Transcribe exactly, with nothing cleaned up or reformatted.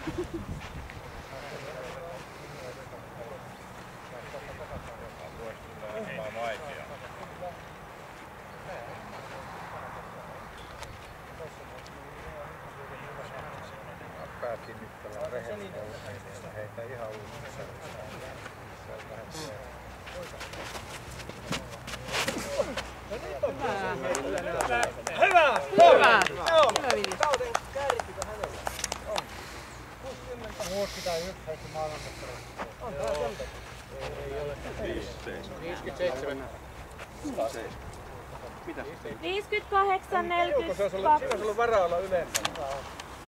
Kiinnittävää rehellistä urheilijoita, heitä ihan uudessa. Hyvä! Hyvä! Hyvä Ville. Kauden kärkikö hänellä? On. kuusikymmentä. Muutkin tai yksi heitti maailmanmestari. On tää semmoista. Ei ole. viisikymmentäseitsemän. viisikymmentäkahdeksan, neljäkymmentäkaksi. Siinä olisi ollut varaa olla ylempänä.